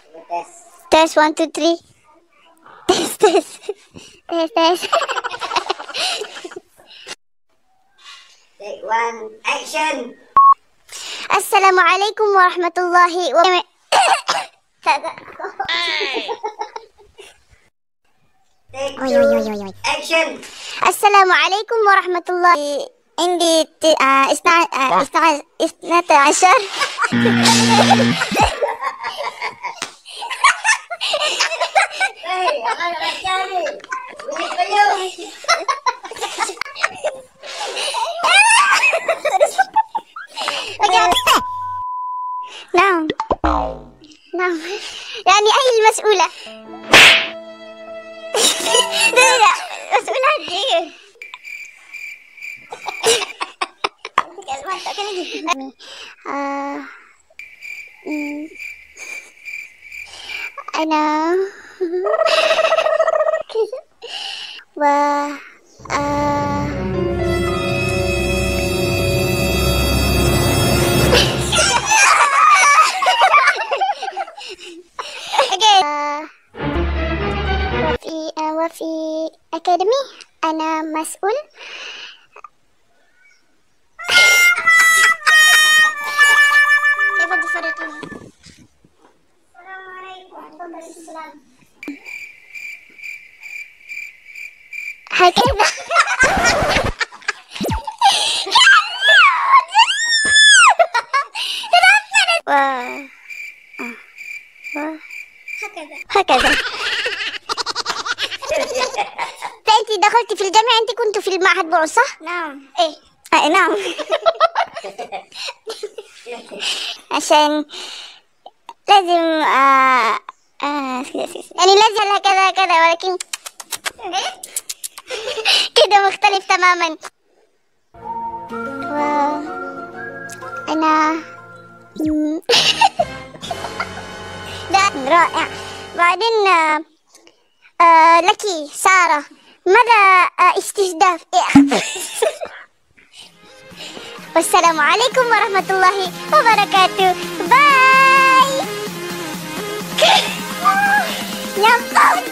Test 1, 2, 3. Test. Take one, action. Assalamualaikum warahmatullahi wabarakatuh. Take two, action. Assalamualaikum warahmatullahi. عندي 12. Hey, anak kecil ni. Bunyi kayu. نعم يعني أي المسؤولة؟ لا مسؤولة دي أنا و وفي أكاديمي أنا مسؤول. كيف تفرق لي؟ السلام عليكم. تفضل السلام. هكذا. هكذا. أنت دخلت في الجامعة، أنت كنت في المعهد بعث صح؟ نعم. إيه. نعم. عشان لازم يعني لازم هكذا كذا، ولكن كده مختلف تماما. وأنا رائع. بعدين لك سارة، ماذا استهداف؟ والسلام عليكم ورحمة الله وبركاته. باي.